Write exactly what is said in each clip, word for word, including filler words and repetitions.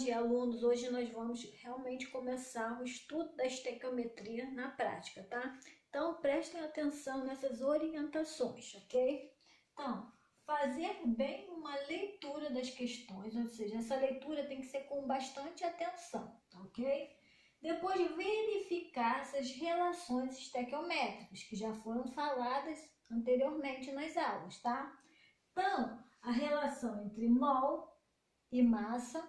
dia, alunos. Hoje nós vamos realmente começar o estudo da estequiometria na prática, tá? Então, prestem atenção nessas orientações, ok? Então, fazer bem uma leitura das questões, ou seja, essa leitura tem que ser com bastante atenção, tá, ok? Depois, verificar essas relações estequiométricas, que já foram faladas anteriormente nas aulas, tá? Então, a relação entre mol e massa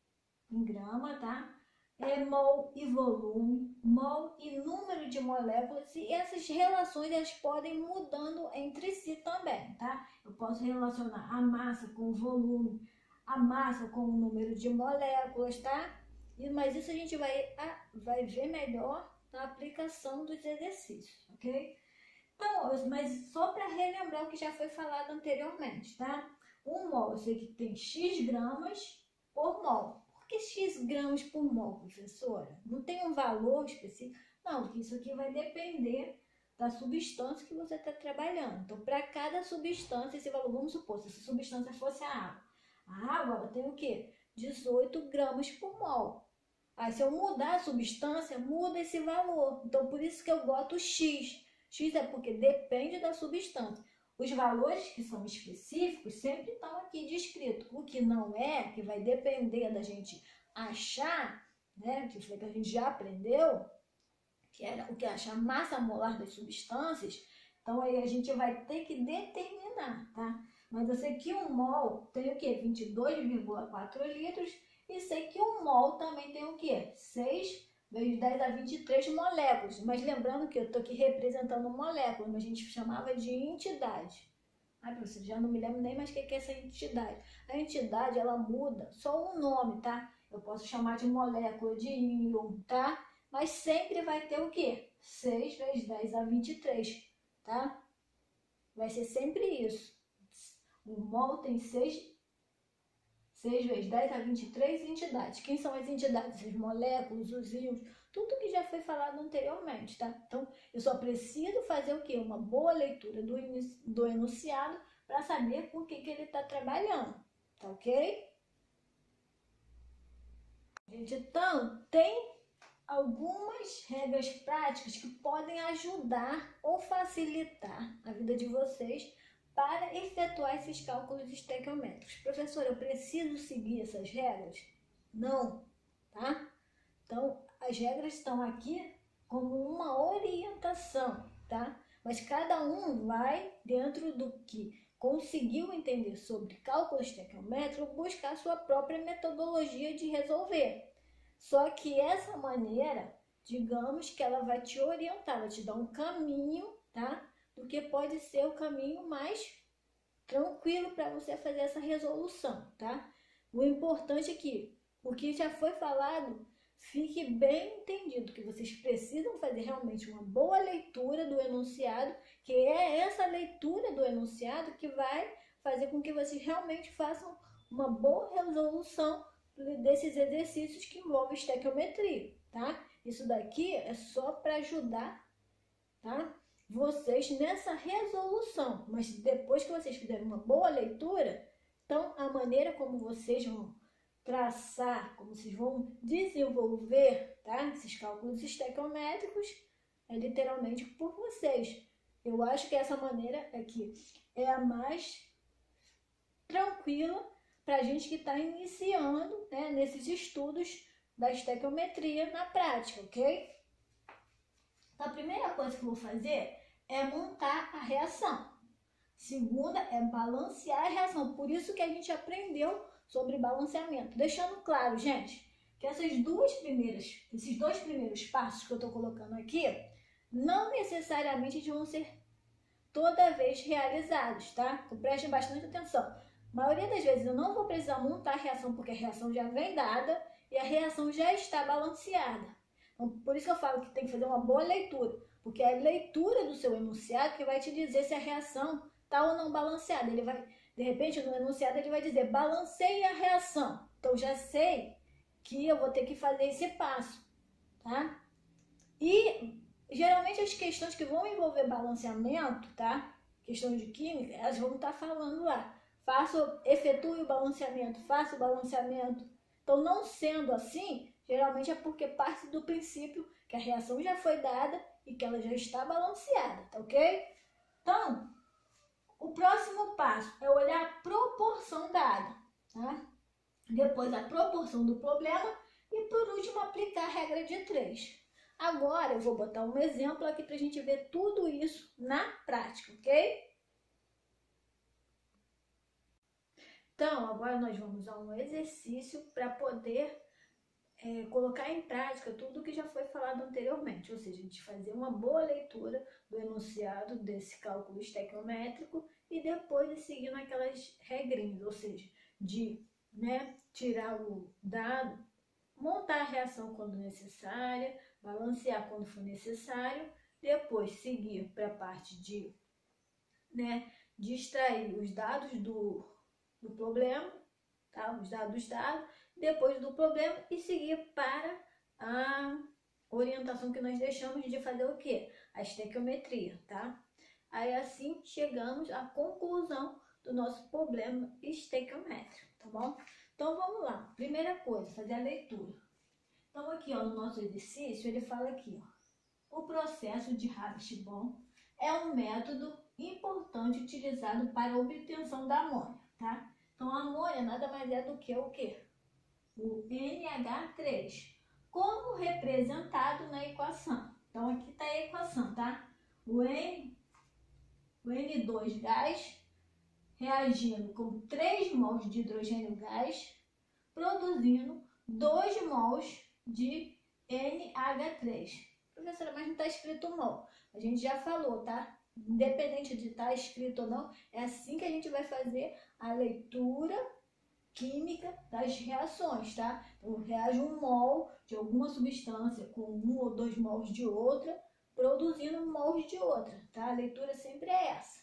em grama, tá? É mol e volume, mol e número de moléculas, e essas relações elas podem ir mudando entre si também, tá? Eu posso relacionar a massa com o volume, a massa com o número de moléculas, tá? E, mas isso a gente vai, vai ver melhor na aplicação dos exercícios, ok? Então, mas só para relembrar o que já foi falado anteriormente, tá? Um mol, eu sei que tem X gramas por mol. Por que X gramas por mol, professora? Não tem um valor específico? Não, porque isso aqui vai depender da substância que você está trabalhando. Então, para cada substância, esse valor, vamos supor, se essa substância fosse a água. A água, ela tem o quê? dezoito gramas por mol. Aí, se eu mudar a substância, muda esse valor. Então, por isso que eu boto X. X é porque depende da substância. Os valores que são específicos sempre estão aqui descritos. O que não é, que vai depender da gente achar, né, que foi que a gente já aprendeu, que era o que acha a massa molar das substâncias, então aí a gente vai ter que determinar, tá? Mas eu sei que um mol tem o quê? vinte e dois vírgula quatro litros e sei que um mol também tem o quê? seis vezes dez a vinte e três moléculas. Mas lembrando que eu estou aqui representando molécula, mas a gente chamava de entidade. Ai, professor, já não me lembro nem mais o que é essa entidade. A entidade, ela muda só o nome, tá? Eu posso chamar de molécula, de íon, tá? Mas sempre vai ter o quê? seis vezes dez a vinte e três, tá? Vai ser sempre isso. O mol tem seis seis vezes dez a vinte e três entidades. Quem são as entidades? As moléculas, os íons, tudo que já foi falado anteriormente, tá? Então, eu só preciso fazer o quê? Uma boa leitura do, do enunciado para saber com o que, que ele está trabalhando, tá ok? Gente, então, tem algumas regras práticas que podem ajudar ou facilitar a vida de vocês para efetuar esses cálculos estequiométricos. Professor, eu preciso seguir essas regras? Não, tá? Então, as regras estão aqui como uma orientação, tá? Mas cada um vai, dentro do que conseguiu entender sobre cálculo estequiométrico, buscar a sua própria metodologia de resolver. Só que essa maneira, digamos que ela vai te orientar, vai te dar um caminho, tá? Do que pode ser o caminho mais tranquilo para você fazer essa resolução, tá? O importante é que o que já foi falado fique bem entendido, que vocês precisam fazer realmente uma boa leitura do enunciado, que é essa leitura do enunciado que vai fazer com que vocês realmente façam uma boa resolução desses exercícios que envolvem estequiometria, tá? Isso daqui é só para ajudar, tá? Vocês nessa resolução, mas depois que vocês fizerem uma boa leitura, então a maneira como vocês vão traçar, como vocês vão desenvolver, tá? Esses cálculos estequiométricos é literalmente por vocês. Eu acho que essa maneira aqui é a mais tranquila para a gente que está iniciando, né, nesses estudos da estequiometria na prática, ok? Então, a primeira coisa que eu vou fazer é montar a reação. Segunda é balancear a reação. Por isso que a gente aprendeu sobre balanceamento. Deixando claro, gente, que essas duas primeiras, esses dois primeiros passos que eu estou colocando aqui, não necessariamente vão ser toda vez realizados, tá? Então, prestem bastante atenção. A maioria das vezes eu não vou precisar montar a reação porque a reação já vem dada e a reação já está balanceada. Então, por isso que eu falo que tem que fazer uma boa leitura, porque é a leitura do seu enunciado que vai te dizer se a reação está ou não balanceada. Ele vai, de repente, no enunciado ele vai dizer, balanceie a reação. Então, já sei que eu vou ter que fazer esse passo, tá? E, geralmente, as questões que vão envolver balanceamento, tá? Questões de química, elas vão estar falando lá. Faço, efetue o balanceamento, faça o balanceamento, Então, não sendo assim, geralmente é porque parte do princípio que a reação já foi dada e que ela já está balanceada, tá ok? Então, o próximo passo é olhar a proporção dada, tá? Depois a proporção do problema e por último aplicar a regra de três. Agora eu vou botar um exemplo aqui para a gente ver tudo isso na prática, ok? Então, agora nós vamos usar um exercício para poder é, colocar em prática tudo que já foi falado anteriormente, ou seja, a gente fazer uma boa leitura do enunciado desse cálculo estequiométrico e depois de seguir naquelas regrinhas, ou seja, de né, tirar o dado, montar a reação quando necessária, balancear quando for necessário, depois seguir para a parte de, né, de extrair os dados do, do problema, tá? Os dados dados, depois do problema e seguir para a orientação que nós deixamos de fazer o quê? A estequiometria, tá? Aí assim chegamos à conclusão do nosso problema estequiométrico, tá bom? Então vamos lá. Primeira coisa, fazer a leitura. Então aqui, ó, no nosso exercício, ele fala aqui, ó, o processo de Rabi-Shibon é um método importante utilizado para a obtenção da amônia, tá? Então a amônia nada mais é do que o quê? O N H três, como representado na equação. Então aqui está a equação, tá? O N, o N dois gás reagindo com três mols de hidrogênio gás, produzindo dois mols de N H três. Professora, mas não está escrito mol. A gente já falou, tá? Independente de estar escrito ou não, é assim que a gente vai fazer a leitura química das reações, tá? Então, reage um mol de alguma substância com um ou dois mols de outra, produzindo mols de outra, tá? A leitura sempre é essa.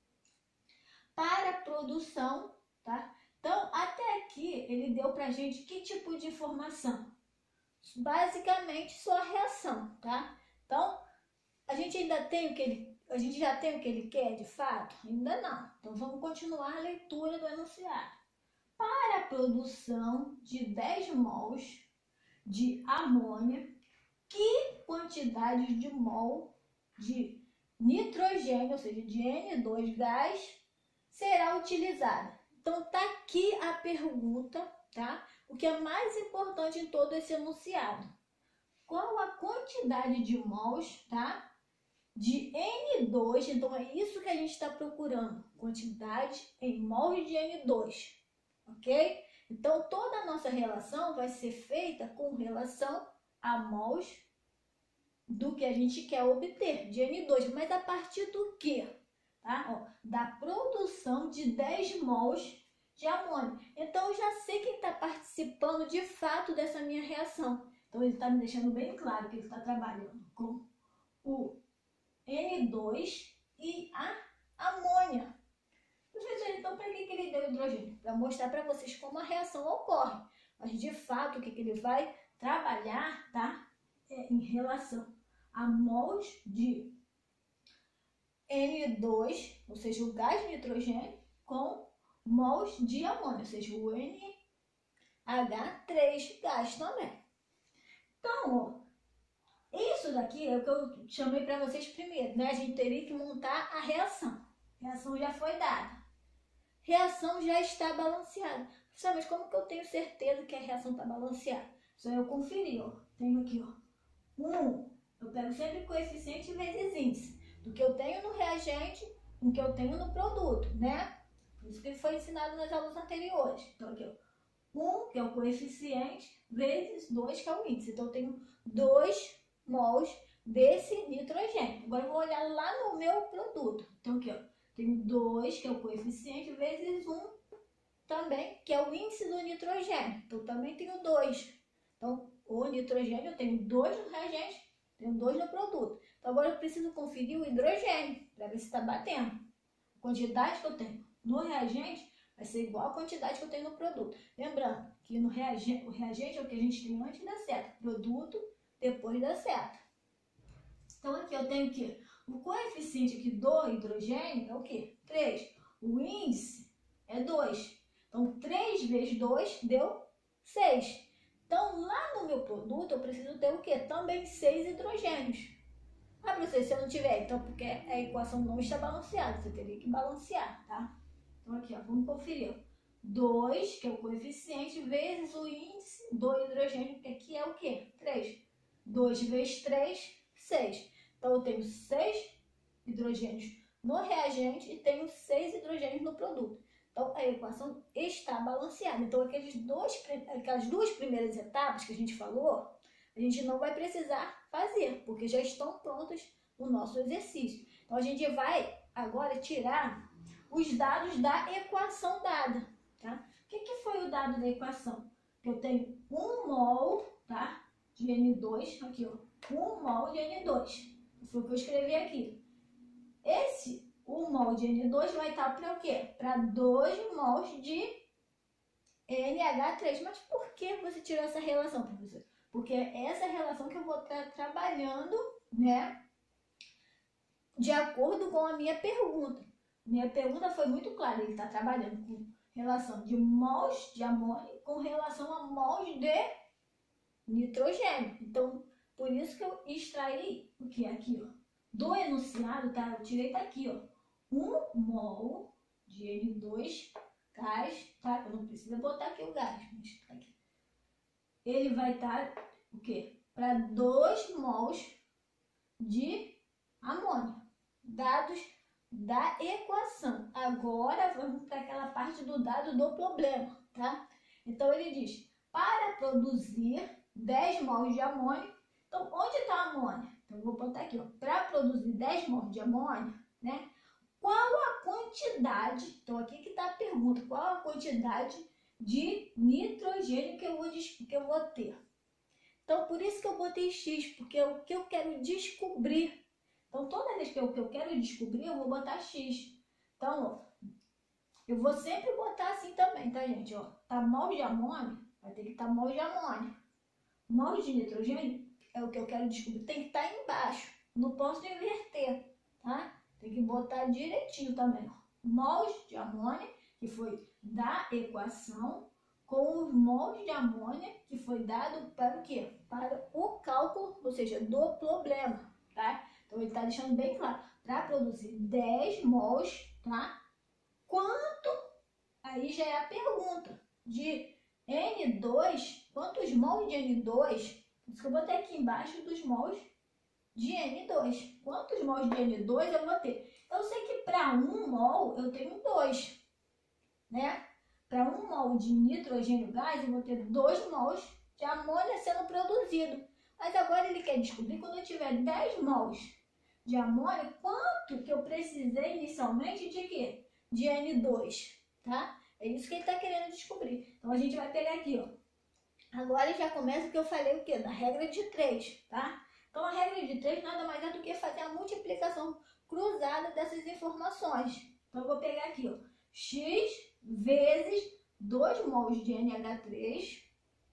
Para a produção, tá? Então, até aqui, ele deu pra gente que tipo de informação? Basicamente, só a reação, tá? Então, a gente ainda tem o que ele, a gente já tem o que ele quer, de fato? Ainda não. Então, vamos continuar a leitura do enunciado. Para a produção de dez mols de amônia, que quantidade de mol de nitrogênio, ou seja, de N dois gás, será utilizada? Então, tá aqui a pergunta, tá? O que é mais importante em todo esse enunciado. Qual a quantidade de mols, tá? De N dois, então é isso que a gente está procurando. Quantidade em mols de N dois. Ok? Então, toda a nossa relação vai ser feita com relação a mols do que a gente quer obter, de N dois. Mas a partir do quê? Tá? Ó, da produção de dez mols de amônia. Então, eu já sei quem está participando de fato dessa minha reação. Então, ele está me deixando bem claro que ele está trabalhando com o N dois e a amônia. Professor, então para que, que ele deu hidrogênio? Para mostrar para vocês como a reação ocorre. Mas de fato, o que, que ele vai trabalhar, tá? É em relação a mols de N dois, ou seja, o gás de nitrogênio, com mols de amônia, ou seja, o N H três gás também. Então, ó, isso daqui é o que eu chamei para vocês primeiro, né? A gente teria que montar a reação. A reação já foi dada. Reação já está balanceada. Professor, mas como que eu tenho certeza que a reação está balanceada? Só eu conferir, ó. Tenho aqui, ó. um. Eu pego sempre coeficiente vezes índice. Do que eu tenho no reagente, do que eu tenho no produto, né? Por isso que foi ensinado nas aulas anteriores. Então, aqui, ó. um, que é o coeficiente, vezes dois, que é o índice. Então, eu tenho dois mols desse nitrogênio. Agora, eu vou olhar lá no meu produto. Então, aqui, ó. Tenho dois, que é o coeficiente, vezes um também, que é o índice do nitrogênio. Então, também tenho dois. Então, o nitrogênio, eu tenho dois no reagente, tenho dois no produto. Então, agora eu preciso conferir o hidrogênio, para ver se está batendo. A quantidade que eu tenho no reagente vai ser igual à quantidade que eu tenho no produto. Lembrando que no reagente, o reagente é o que a gente tem antes da seta. Produto, depois da seta. Então, aqui eu tenho que o coeficiente aqui do hidrogênio é o quê? três. O índice é dois. Então, três vezes dois deu seis. Então, lá no meu produto, eu preciso ter o quê? Também seis hidrogênios. Ah, professor, se eu não tiver, então, porque a equação não está balanceada, você teria que balancear, tá? Então, aqui, ó, vamos conferir. dois, que é o coeficiente, vezes o índice do hidrogênio, que aqui é o quê? três. dois vezes três, seis. Então, eu tenho seis hidrogênios no reagente e tenho seis hidrogênios no produto. Então, a equação está balanceada. Então, aqueles dois, aquelas duas primeiras etapas que a gente falou, a gente não vai precisar fazer, porque já estão prontas no nosso exercício. Então, a gente vai agora tirar os dados da equação dada, tá? O que, que foi o dado da equação? Eu tenho um mol, tá, de N dois, aqui, ó, um mol de N dois. Foi o que eu escrevi aqui. Esse um mol de N dois vai estar para o quê? Para dois mols de N H três. Mas por que você tirou essa relação, professor? Porque é essa relação que eu vou estar trabalhando, né, de acordo com a minha pergunta. Minha pergunta foi muito clara. Ele está trabalhando com relação de mols de amônio com relação a mols de nitrogênio. Então, por isso que eu extraí o que? Aqui, ó, do enunciado, tá? Eu tirei daqui, ó, um mol de N dois gás, tá? Eu não preciso botar aqui o gás, mas tá aqui. Ele vai estar, o quê? Para dois mols de amônio. Dados da equação. Agora vamos para aquela parte do dado do problema, tá? Então ele diz, para produzir dez mols de amônio, então onde está a amônia? Então eu vou botar aqui, ó, para produzir dez mols de amônio, né? Qual a quantidade, então aqui que está a pergunta, qual a quantidade de nitrogênio que eu vou, que eu vou ter? Então por isso que eu botei X, porque é o que eu quero descobrir. Então, toda vez que eu, que eu quero descobrir, eu vou botar X. Então, ó, eu vou sempre botar assim também, tá, gente? Ó, tá mol de amônio, vai ter que estar tá mol de amônio. Mol de nitrogênio é o que eu quero descobrir. Tem que estar tá embaixo. Não posso inverter, tá? Tem que botar direitinho também, ó. Mols de amônia, que foi da equação, com os mols de amônia, que foi dado para o quê? Para o cálculo, ou seja, do problema, tá? Então, ele está deixando bem claro, para produzir dez mols, tá? Quanto, aí já é a pergunta, de N dois, quantos mols de N dois, por isso que eu botei aqui embaixo dos mols de N dois. Quantos mols de N dois eu vou ter? Eu sei que para um mol eu tenho dois, né? Para um mol de nitrogênio gás eu vou ter dois mols de amônia sendo produzido. Mas agora ele quer descobrir quando eu tiver dez mols de amônia, quanto que eu precisei inicialmente de quê? De N dois, tá? É isso que ele está querendo descobrir. Então, a gente vai pegar aqui, ó. Agora já começa o que eu falei, o quê? Da regra de três, tá? Então, a regra de três nada mais é do que fazer a multiplicação cruzada dessas informações. Então, eu vou pegar aqui, ó. X vezes dois mols de N H três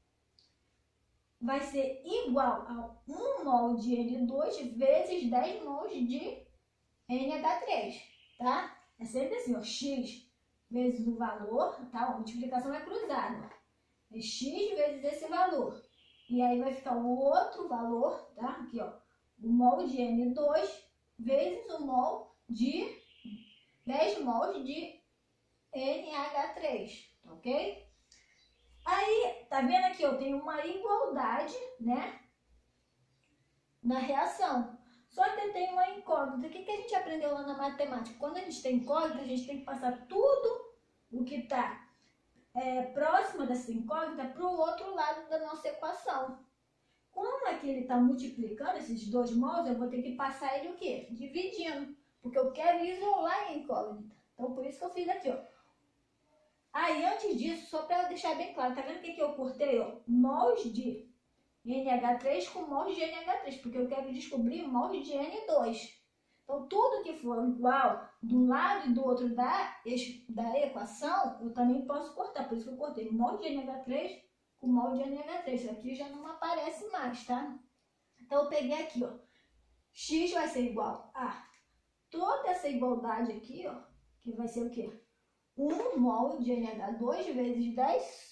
vai ser igual a um mol de N dois vezes dez mols de N H três, tá? É sempre assim, ó, X vezes o valor, tá? A multiplicação é cruzada. É X vezes esse valor. E aí vai ficar o outro valor, tá? Aqui, ó, o mol de N dois vezes o mol de dez mols de N H três, ok? Aí, tá vendo aqui, eu tenho uma igualdade, né, na reação. Só que eu tenho uma incógnita. O que, que a gente aprendeu lá na matemática? Quando a gente tem incógnita, a gente tem que passar tudo o que está é, próximo dessa incógnita para o outro lado da nossa equação. Como aqui ele está multiplicando esses dois mols, eu vou ter que passar ele o quê? Dividindo, porque eu quero isolar a incógnita. Então, por isso que eu fiz aqui, ó. Aí, antes disso, só para deixar bem claro, tá vendo o que, que eu cortei? Ó? Mols de N H três com mols de N H três, porque eu quero descobrir mols de N dois. Então, tudo que for igual de um lado e do outro da, da equação, eu também posso cortar. Por isso que eu cortei mol de N H três com mol de N H três. Isso aqui já não aparece mais, tá? Então, eu peguei aqui, ó. X vai ser igual a toda essa igualdade aqui, ó, que vai ser o quê? um mol de N H dois vezes dez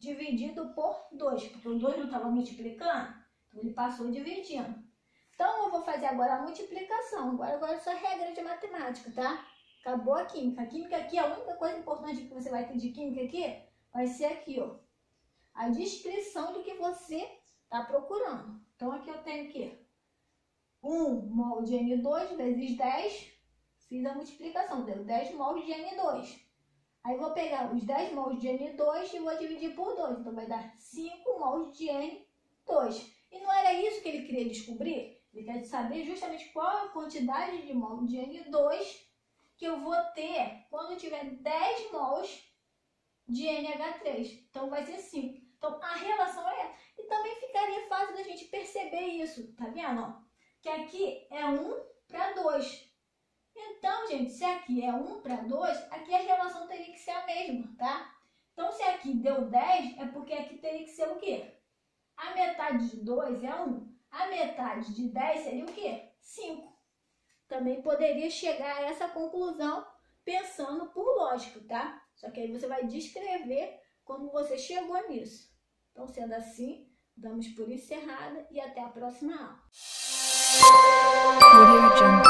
dividido por dois, porque o dois não estava multiplicando, então ele passou dividindo. Então, eu vou fazer agora a multiplicação. Agora, agora é só regra de matemática, tá? Acabou a química. A química aqui, a única coisa importante que você vai ter de química aqui, vai ser aqui, ó. A descrição do que você está procurando. Então, aqui eu tenho aqui um mol de N dois vezes dez. Fiz a multiplicação, deu dez mols de N dois. Aí, vou pegar os dez mols de N dois e vou dividir por dois. Então, vai dar cinco mols de N dois. E não era isso que ele queria descobrir? Ele quer saber justamente qual a quantidade de mol de N dois que eu vou ter quando eu tiver dez mols de N H três. Então, vai ser cinco. Então, a relação é essa. E também ficaria fácil da gente perceber isso, tá vendo? Ó? Que aqui é um para dois. Então, gente, se aqui é um para dois, aqui a relação teria que ser a mesma, tá? Então, se aqui deu dez, é porque aqui teria que ser o quê? A metade de dois é um. A metade de dez seria o quê? cinco. Também poderia chegar a essa conclusão pensando por lógica, tá? Só que aí você vai descrever como você chegou nisso. Então, sendo assim, damos por encerrada e até a próxima aula.